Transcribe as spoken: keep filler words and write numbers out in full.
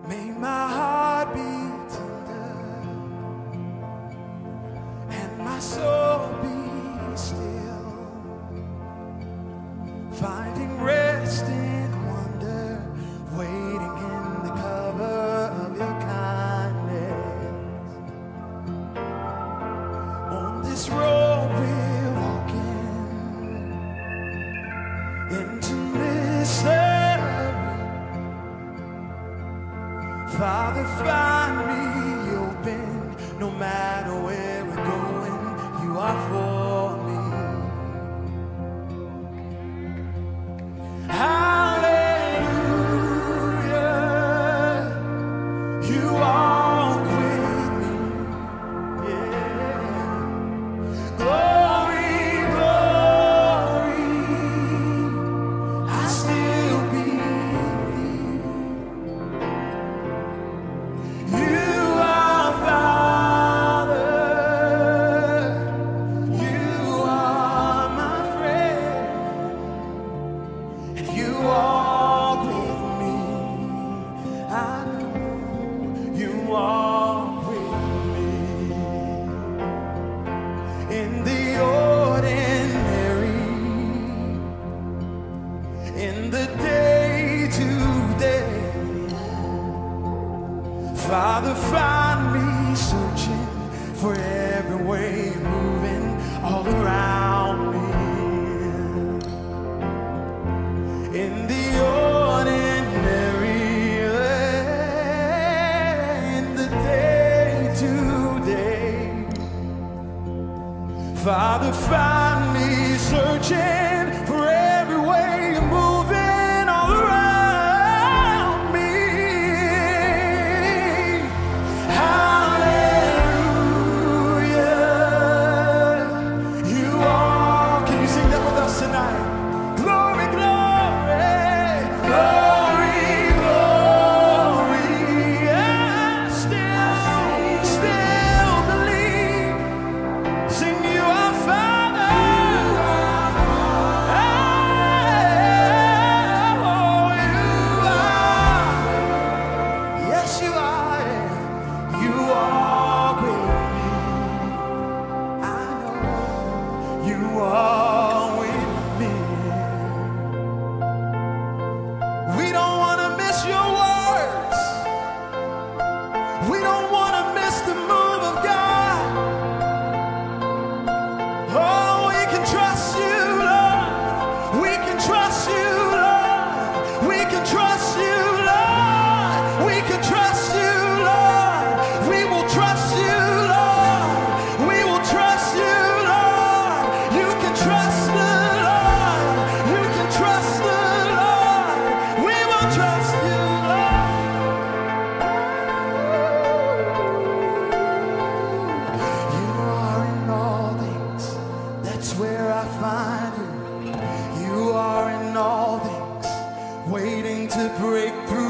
May my heart be tender and my soul be still, finding rest in wonder, waiting in the cover of your kindness. On this road we're walking into mystery. Father, find me open, no matter where we're going, you are for me. Hallelujah, you walk with me, yeah. Glory, glory, I still believe. Father, find me searching for every way you're moving all around me. In the ordinary, in the day to day. Father, find me searching for every way you're moving all around. Waiting to break through